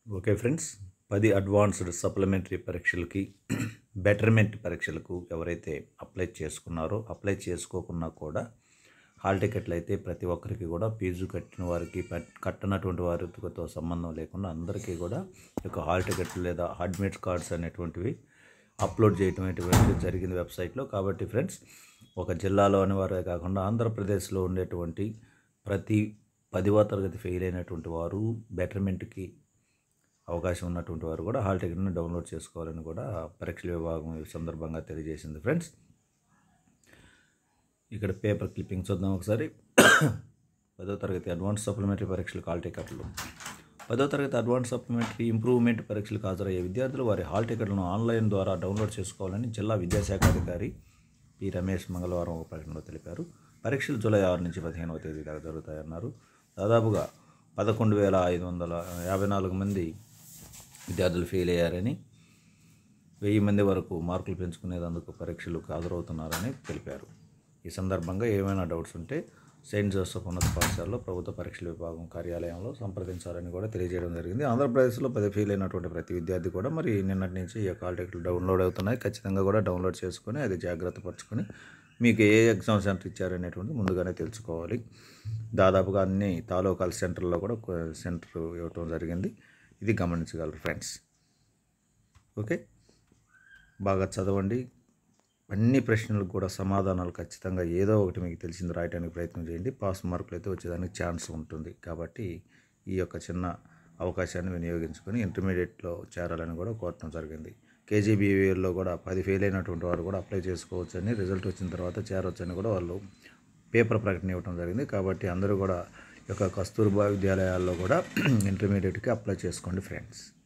Okay friends, 10 advanced supplementary పరీక్షలకి betterment పరీక్షలకు ఎవరైతే అప్లై చేసుకోకున్నా కూడా హాల్ టికెట్లు అయితే ప్రతి ఒక్కరికి కూడా ఫీజు కట్టిన వారికి కట్టనటువంటి వారితో సంబంధం లేకుండా అందరికీ కూడా ఒక హాల్ టికెట్లు లేదా అడ్మిట్ కార్డ్స్ అనేటువంటివి అప్లోడ్ చేయడం అనేటువంటిది జరిగింది వెబ్సైట్లో. కాబట్టి ఫ్రెండ్స్, ఒక జిల్లాలోని వారే కాకుండా ఆంధ్రప్రదేశ్లో ఉండేటువంటి ప్రతి 10వ తరగతి ఫెయిల్ అయినటువంటి వారు బెటర్మెంట్కి అవకాశం ఉన్నటువంటి వారు కూడా హాల్ టికెట్ని డౌన్లోడ్ చేసుకోవాలని కూడా పరీక్షల విభాగం ఈ సందర్భంగా తెలియజేసింది. ఫ్రెండ్స్, ఇక్కడ పేపర్ క్లిప్పింగ్ చూద్దాం ఒకసారి. 10వ తరగతి అడ్వాన్స్ సప్లిమెంటరీ పరీక్షలకు హాల్ టికెట్లు. 10వ తరగతి అడ్వాన్స్ సప్లిమెంటరీ ఇంప్రూవ్మెంట్ పరీక్షలకు హాజరయ్యే విద్యార్థులు వారి హాల్ టికెట్లను ఆన్లైన్ ద్వారా డౌన్లోడ్ చేసుకోవాలని జిల్లా విద్యాశాఖ అధికారి పి రమేష్ మంగళవారం ఒక ప్రకటనలో తెలిపారు. పరీక్షలు జూలై 6 నుంచి 15వ తేదీ దాకా జరుగుతాయన్నారు. దాదాపుగా 11,554 మంది విద్యార్థులు ఫెయిల్ అయ్యారని, 1000 మంది వరకు మార్కులు పెంచుకునేందుకు పరీక్షలకు హాజరవుతున్నారని తెలిపారు. ఈ సందర్భంగా ఏమైనా డౌట్స్ ఉంటే సెయింట్ జోసెఫ్ ఉన్నత పాఠశాలలో ప్రభుత్వ పరీక్షల విభాగం కార్యాలయంలో సంప్రదించాలని కూడా తెలియజేయడం జరిగింది. ఆంధ్రప్రదేశ్లో 10 ఫెయిల్ అయినటువంటి ప్రతి విద్యార్థి కూడా మరి నిన్నటి నుంచి ఈ యొక్క హాల్ టికెట్లు డౌన్లోడ్ అవుతున్నాయి. ఖచ్చితంగా కూడా డౌన్లోడ్ చేసుకొని అది జాగ్రత్త పరుచుకొని మీకు ఏ ఎగ్జామ్ సెంటర్ ఇచ్చారనేటువంటి ముందుగానే తెలుసుకోవాలి. దాదాపుగా అన్ని తాలూకాల సెంటర్లో కూడా సెంటర్ ఇవ్వటం జరిగింది. ఇది గమనించగలరు ఫ్రెండ్స్. ఓకే, బాగా చదవండి. అన్ని ప్రశ్నలకు కూడా సమాధానాలు ఖచ్చితంగా ఏదో ఒకటి మీకు తెలిసింది రాయడానికి ప్రయత్నం చేయండి. పాస్ మార్కులు అయితే వచ్చేదానికి ఛాన్స్ ఉంటుంది. కాబట్టి ఈ యొక్క చిన్న అవకాశాన్ని వినియోగించుకొని ఇంటర్మీడియట్లో చేరాలని కూడా కోరటం జరిగింది. కేజీబీవీలో కూడా 10 ఫెయిల్ అయినటువంటి వారు కూడా అప్లై చేసుకోవచ్చని, రిజల్ట్ వచ్చిన తర్వాత చేరవచ్చని కూడా వాళ్ళు పేపర్ ప్రకటన ఇవ్వడం జరిగింది. కాబట్టి అందరూ కూడా ఈ యొక్క కస్తూర్బా విద్యాలయాల్లో కూడా ఇంటర్మీడియట్కి అప్లై చేసుకోండి ఫ్రెండ్స్.